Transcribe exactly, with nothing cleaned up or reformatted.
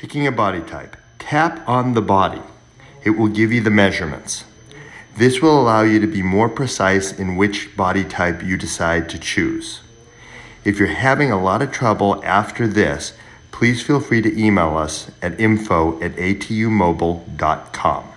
Picking a body type. Tap on the body. It will give you the measurements. This will allow you to be more precise in which body type you decide to choose. If you're having a lot of trouble after this, please feel free to email us at info at a t u mobile dot com.